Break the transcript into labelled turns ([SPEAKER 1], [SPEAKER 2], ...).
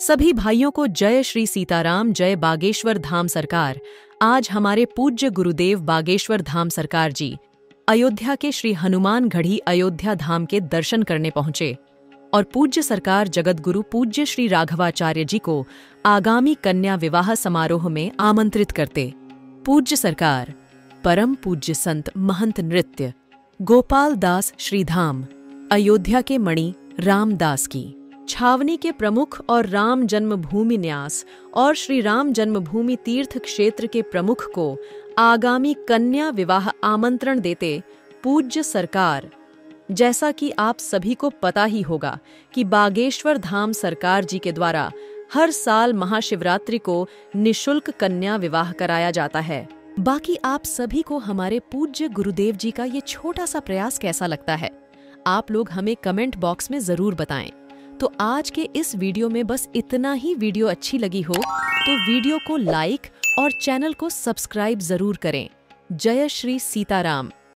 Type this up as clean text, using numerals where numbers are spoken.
[SPEAKER 1] सभी भाइयों को जय श्री सीताराम, जय बागेश्वर धाम सरकार। आज हमारे पूज्य गुरुदेव बागेश्वर धाम सरकार जी अयोध्या के श्री हनुमान गढ़ी अयोध्या धाम के दर्शन करने पहुंचे और पूज्य सरकार जगतगुरु पूज्य श्री राघवाचार्य जी को आगामी कन्या विवाह समारोह में आमंत्रित करते। पूज्य सरकार परम पूज्य संत महंत नृत्य गोपाल दास श्रीधाम अयोध्या के मणि रामदास की छावनी के प्रमुख और राम जन्मभूमि न्यास और श्री राम जन्मभूमि तीर्थ क्षेत्र के प्रमुख को आगामी कन्या विवाह आमंत्रण देते। पूज्य सरकार, जैसा कि आप सभी को पता ही होगा कि बागेश्वर धाम सरकार जी के द्वारा हर साल महाशिवरात्रि को निशुल्क कन्या विवाह कराया जाता है। बाकी आप सभी को हमारे पूज्य गुरुदेव जी का ये छोटा सा प्रयास कैसा लगता है, आप लोग हमें कमेंट बॉक्स में जरूर बताएं। तो आज के इस वीडियो में बस इतना ही। वीडियो अच्छी लगी हो तो वीडियो को लाइक और चैनल को सब्सक्राइब जरूर करें। जय श्री सीताराम।